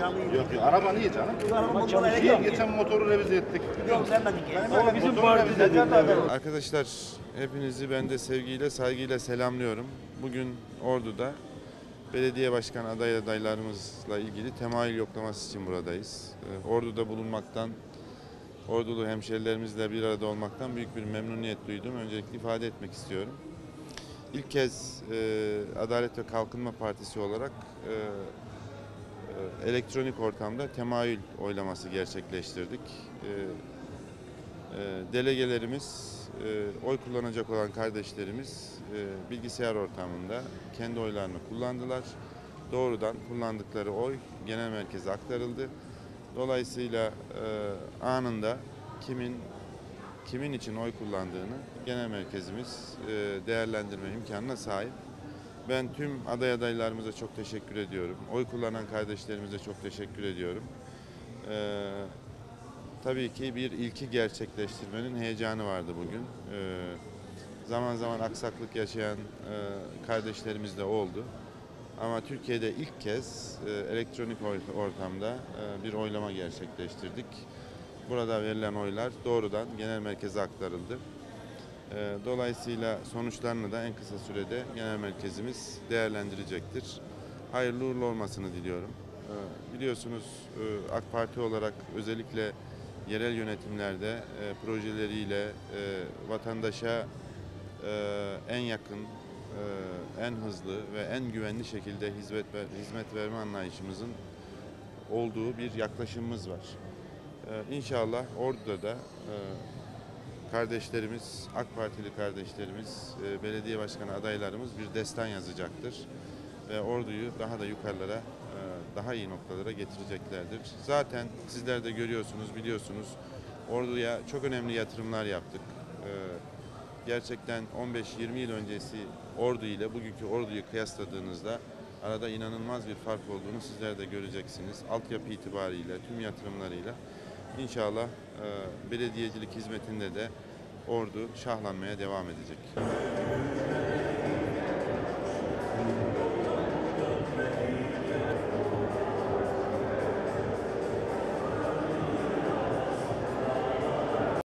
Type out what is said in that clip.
Yok yok, araba niye canım? Geçen motoru revize ettik. Yok vermedik ya. Ama bizim partide Arkadaşlar hepinizi ben de sevgiyle, saygıyla selamlıyorum. Bugün Ordu'da belediye başkan adaylarımızla ilgili temayül yoklaması için buradayız. Ordu'da bulunmaktan, Ordulu hemşerilerimizle bir arada olmaktan büyük bir memnuniyet duydum. Öncelikle ifade etmek istiyorum. İlk kez Adalet ve Kalkınma Partisi olarak elektronik ortamda temayül oylaması gerçekleştirdik. Delegelerimiz, oy kullanacak olan kardeşlerimiz bilgisayar ortamında kendi oylarını kullandılar. Doğrudan kullandıkları oy genel merkeze aktarıldı. Dolayısıyla anında kimin için oy kullandığını genel merkezimiz değerlendirme imkanına sahip. Ben tüm adaylarımıza çok teşekkür ediyorum. Oy kullanan kardeşlerimize çok teşekkür ediyorum. Tabii ki bir ilki gerçekleştirmenin heyecanı vardı bugün. Zaman zaman aksaklık yaşayan kardeşlerimiz de oldu. Ama Türkiye'de ilk kez elektronik ortamda bir oylama gerçekleştirdik. Burada verilen oylar doğrudan genel merkeze aktarıldı. Dolayısıyla sonuçlarını da en kısa sürede genel merkezimiz değerlendirecektir. Hayırlı uğurlu olmasını diliyorum. Biliyorsunuz AK Parti olarak özellikle yerel yönetimlerde projeleriyle vatandaşa en yakın, en hızlı ve en güvenli şekilde hizmet verme anlayışımızın olduğu bir yaklaşımımız var. İnşallah Ordu'da da kardeşlerimiz, AK Partili kardeşlerimiz, belediye başkanı adaylarımız bir destan yazacaktır. Ve Ordu'yu daha da yukarılara, daha iyi noktalara getireceklerdir. Zaten sizler de görüyorsunuz, biliyorsunuz. Ordu'ya çok önemli yatırımlar yaptık. Gerçekten 15-20 yıl öncesi Ordu ile bugünkü Ordu'yu kıyasladığınızda arada inanılmaz bir fark olduğunu sizler de göreceksiniz. Altyapı itibariyle, tüm yatırımlarıyla. İnşallah belediyecilik hizmetinde de Ordu şahlanmaya devam edecek.